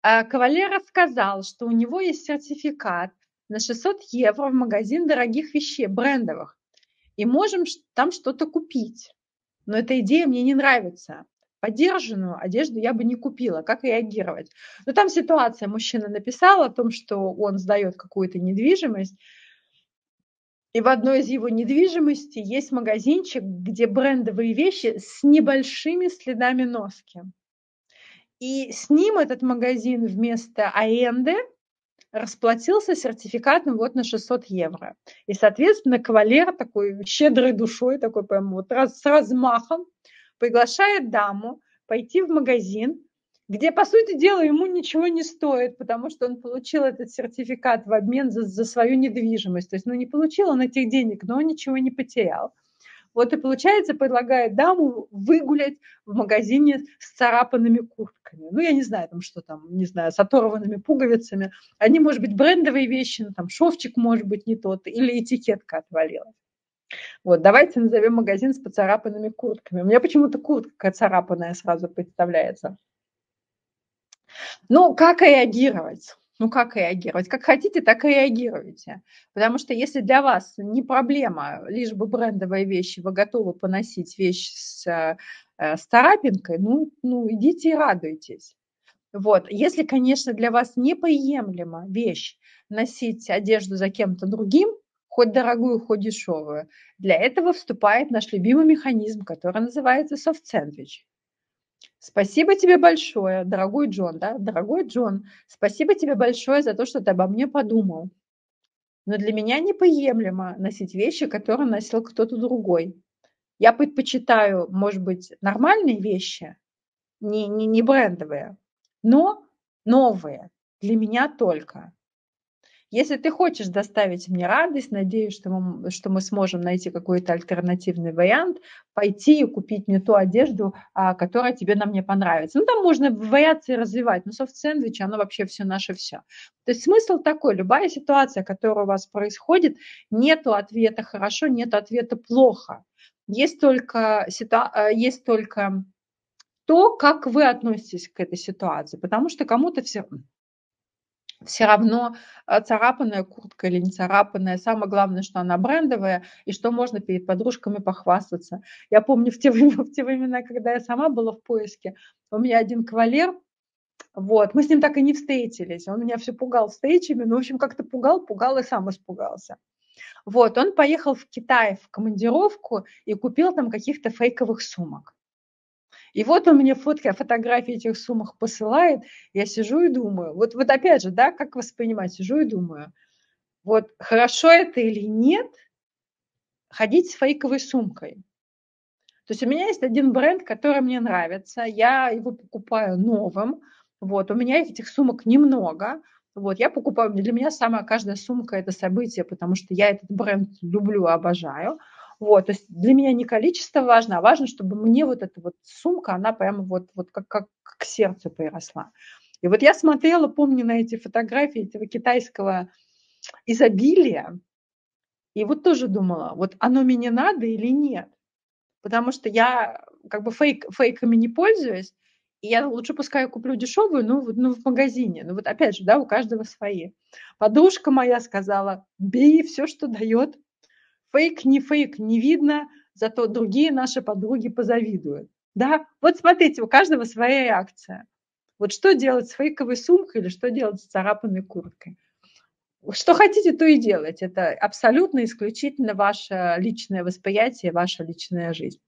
Кавалер рассказал, что у него есть сертификат на 600 евро в магазин дорогих вещей, брендовых, и можем там что-то купить. Но эта идея мне не нравится. Подержанную одежду я бы не купила. Как реагировать? Ну, там ситуация. Мужчина написал о том, что он сдает какую-то недвижимость, и в одной из его недвижимостей есть магазинчик, где брендовые вещи с небольшими следами носки. И с ним этот магазин вместо аренды расплатился сертификатом вот на 600 евро. И, соответственно, кавалер такой щедрой душой, такой прям вот с размахом приглашает даму пойти в магазин, где, по сути дела, ему ничего не стоит, потому что он получил этот сертификат в обмен за свою недвижимость. То есть, ну, не получил он этих денег, но он ничего не потерял. Вот и получается, предлагает даму выгулять в магазине с царапанными куртками. Ну, я не знаю, там что там, не знаю, с оторванными пуговицами. Они, может быть, брендовые вещи, ну, там шовчик может быть не тот, или этикетка отвалилась. Вот, давайте назовем магазин с поцарапанными куртками. У меня почему-то куртка царапанная сразу представляется. Ну, как реагировать? Ну, как реагировать? Как хотите, так и реагируйте. Потому что если для вас не проблема, лишь бы брендовые вещи, вы готовы поносить вещь с царапинкой, ну, идите и радуйтесь. Вот. Если, конечно, для вас неприемлема вещь носить одежду за кем-то другим, хоть дорогую, хоть дешевую, для этого вступает наш любимый механизм, который называется soft sandwich. Спасибо тебе большое, дорогой Джон, да, дорогой Джон, спасибо тебе большое за то, что ты обо мне подумал. Но для меня неприемлемо носить вещи, которые носил кто-то другой. Я предпочитаю, может быть, нормальные вещи, не брендовые, но новые, для меня только. Если ты хочешь доставить мне радость, надеюсь, что мы сможем найти какой-то альтернативный вариант, пойти и купить мне ту одежду, которая тебе на мне понравится. Ну, там можно вариации развивать, но софт-сэндвич, оно вообще все наше все. То есть смысл такой, любая ситуация, которая у вас происходит, нету ответа хорошо, нету ответа плохо. Есть только то, как вы относитесь к этой ситуации, потому что кому-то все равно царапанная куртка или не царапанная. Самое главное, что она брендовая и что можно перед подружками похвастаться. Я помню в те времена, когда я сама была в поиске, у меня один кавалер, вот, мы с ним так и не встретились. Он меня все пугал встречами, но, в общем, как-то пугал и сам испугался. Вот, он поехал в Китай в командировку и купил там каких-то фейковых сумок. И вот он мне фотографии этих сумок посылает, я сижу и думаю, вот опять же, да, как воспринимать, сижу и думаю, вот хорошо это или нет, ходить с фейковой сумкой. То есть у меня есть один бренд, который мне нравится, я его покупаю новым, вот, у меня этих сумок немного, вот, я покупаю, для меня самая каждая сумка – это событие, потому что я этот бренд люблю, обожаю, вот, то есть для меня не количество важно, а важно, чтобы мне вот эта вот сумка, она прямо вот как к сердцу приросла. И вот я смотрела, помню, на эти фотографии этого китайского изобилия, и вот тоже думала, вот оно мне надо или нет? Потому что я как бы фейками не пользуюсь, и я лучше пускай куплю дешевую, в магазине. Ну вот опять же, да, у каждого свои. Подружка моя сказала, бери все, что дает. Фейк, не видно, зато другие наши подруги позавидуют. Да, вот смотрите, у каждого своя реакция. Вот что делать с фейковой сумкой или что делать с царапанной курткой? Что хотите, то и делать. Это абсолютно исключительно ваше личное восприятие, ваша личная жизнь.